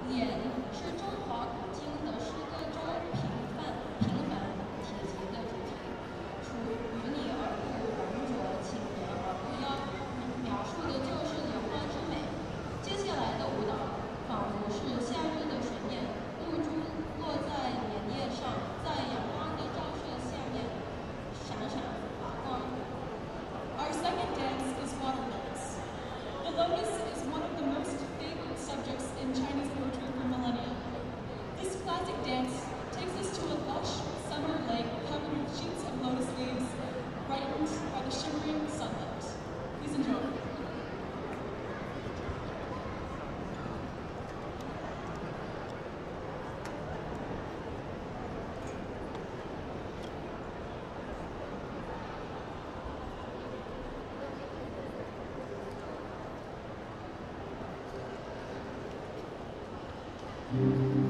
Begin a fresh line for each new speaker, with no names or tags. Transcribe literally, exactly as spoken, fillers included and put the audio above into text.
脸是中华古今的诗歌中平凡、平凡、铁骑的主题，除与你而不浑浊、轻盈而不妖，描述的就是莲花之美。接下来的舞蹈仿佛是夏日的水面，露珠落在莲叶上，在阳光的照射下面闪闪发光。
Our second dance is water lotus. The lotus is one of the most favorite subjects in Chinese poetry for millennia. This classic dance takes us to a lush summer lake covered with sheets of lotus leaves, brightened by the shimmering sunlight. Please enjoy.
Thank you.